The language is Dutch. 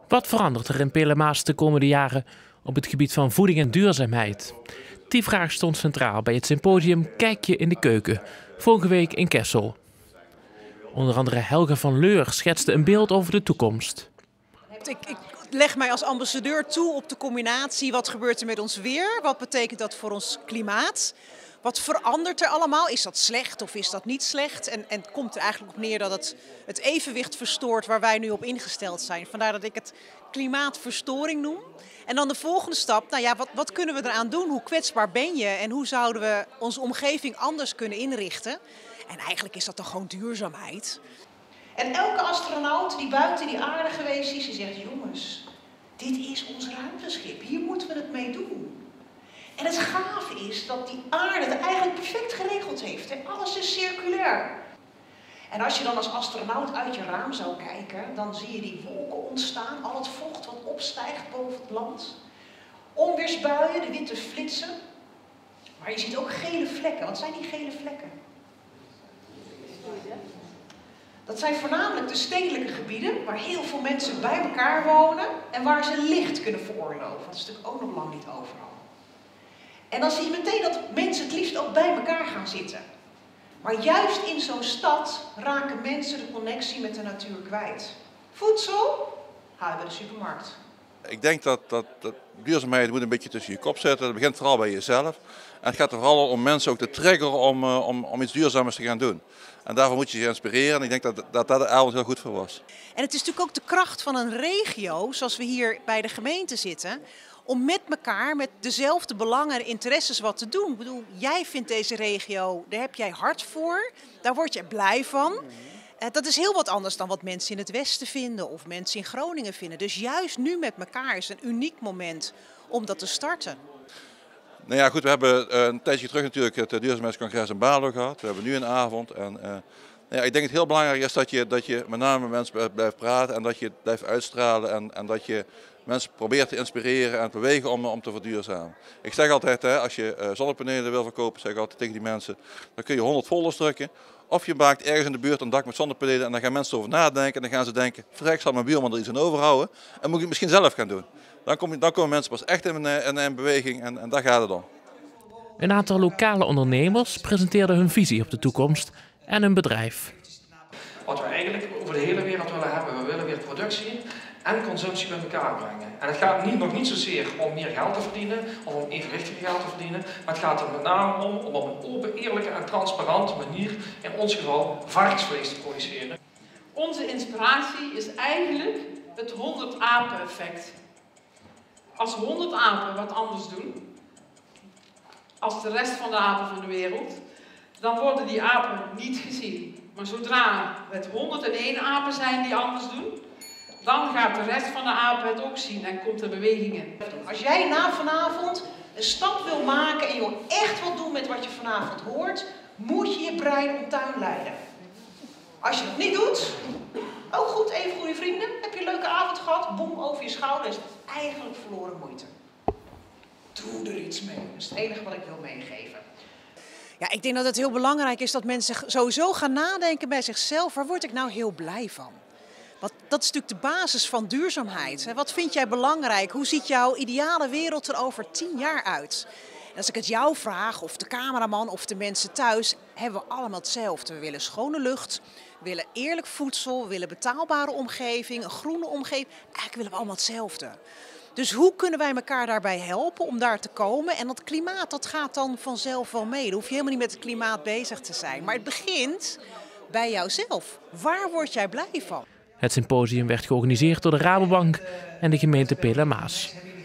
Wat verandert er in Pele-Maas de komende jaren op het gebied van voeding en duurzaamheid? Die vraag stond centraal bij het symposium Kijk je in de keuken, vorige week in Kessel. Onder andere Helga van Leur schetste een beeld over de toekomst. Ik leg mij als ambassadeur toe op de combinatie wat gebeurt er met ons weer, wat betekent dat voor ons klimaat. Wat verandert er allemaal? Is dat slecht of is dat niet slecht? En het komt er eigenlijk op neer dat het evenwicht verstoort waar wij nu op ingesteld zijn. Vandaar dat ik het klimaatverstoring noem. En dan de volgende stap, nou ja, wat kunnen we eraan doen? Hoe kwetsbaar ben je en hoe zouden we onze omgeving anders kunnen inrichten? En eigenlijk is dat toch gewoon duurzaamheid. En elke astronaut die buiten die aarde geweest is, die zegt, jongens, dit is ons ruimteschip, hier moeten we het mee doen. En het gave is dat die aarde het eigenlijk perfect geregeld heeft. Hè? Alles is circulair. En als je dan als astronaut uit je raam zou kijken, dan zie je die wolken ontstaan, al het vocht wat opstijgt boven het land. Onweersbuien, de witte flitsen. Maar je ziet ook gele vlekken. Wat zijn die gele vlekken? Dat zijn voornamelijk de stedelijke gebieden waar heel veel mensen bij elkaar wonen en waar ze licht kunnen veroorloven. Dat is natuurlijk ook nog lang niet overal. En dan zie je meteen dat mensen het liefst ook bij elkaar gaan zitten. Maar juist in zo'n stad raken mensen de connectie met de natuur kwijt. Voedsel halen we bij de supermarkt. Ik denk dat duurzaamheid moet een beetje tussen je kop zitten. Dat begint vooral bij jezelf. En het gaat er vooral om mensen ook te triggeren om iets duurzamers te gaan doen. En daarvoor moet je ze inspireren. En ik denk dat daar de avond heel goed voor was. En het is natuurlijk ook de kracht van een regio, zoals we hier bij de gemeente zitten, om met elkaar, met dezelfde belangen en interesses wat te doen. Ik bedoel, jij vindt deze regio, daar heb jij hart voor, daar word je blij van. Dat is heel wat anders dan wat mensen in het Westen vinden of mensen in Groningen vinden. Dus juist nu met elkaar is een uniek moment om dat te starten. Nou ja, goed, we hebben een tijdje terug natuurlijk het duurzaamheidscongres in Baarlo gehad. We hebben nu een avond. En ja, ik denk dat het heel belangrijk is dat je met name met mensen blijft praten en dat je het blijft uitstralen en dat je mensen probeert te inspireren en te bewegen om te verduurzamen. Ik zeg altijd, als je zonnepanelen wil verkopen, zeg ik altijd tegen die mensen, dan kun je 100 folders drukken. Of je maakt ergens in de buurt een dak met zonnepanelen en dan gaan mensen over nadenken en dan gaan ze denken, verrek, zal mijn buurman er iets aan overhouden en moet ik het misschien zelf gaan doen. Dan komen mensen pas echt in beweging en daar gaat het om. Een aantal lokale ondernemers presenteerden hun visie op de toekomst en hun bedrijf. Wat we eigenlijk over de hele wereld willen hebben, we willen weer productie en consumptie bij elkaar brengen. En het gaat nog niet zozeer om meer geld te verdienen, of om evenwichtiger geld te verdienen, maar het gaat er met name om op een open, eerlijke en transparante manier, in ons geval, varkensvlees te produceren. Onze inspiratie is eigenlijk het 100 apen effect. Als 100 apen wat anders doen, als de rest van de apen van de wereld, dan worden die apen niet gezien. Maar zodra het 101 apen zijn die anders doen, dan gaat de rest van de apen het ook zien en komt er beweging in. Als jij na vanavond een stap wil maken en je wil echt wat doen met wat je vanavond hoort, moet je je brein om tuin leiden. Als je dat niet doet, ook goed, even goede vrienden, heb je een leuke avond gehad, boem over je schouder, is het eigenlijk verloren moeite. Doe er iets mee, dat is het enige wat ik wil meegeven. Ja, ik denk dat het heel belangrijk is dat mensen sowieso gaan nadenken bij zichzelf, waar word ik nou heel blij van? Dat is natuurlijk de basis van duurzaamheid. Wat vind jij belangrijk? Hoe ziet jouw ideale wereld er over 10 jaar uit? En als ik het jou vraag, of de cameraman of de mensen thuis, hebben we allemaal hetzelfde. We willen schone lucht, we willen eerlijk voedsel, we willen betaalbare omgeving, een groene omgeving. Eigenlijk willen we allemaal hetzelfde. Dus hoe kunnen wij elkaar daarbij helpen om daar te komen? En dat klimaat, dat gaat dan vanzelf wel mee. Dan hoef je helemaal niet met het klimaat bezig te zijn. Maar het begint bij jouzelf. Waar word jij blij van? Het symposium werd georganiseerd door de Rabobank en de gemeente Pele-Maas.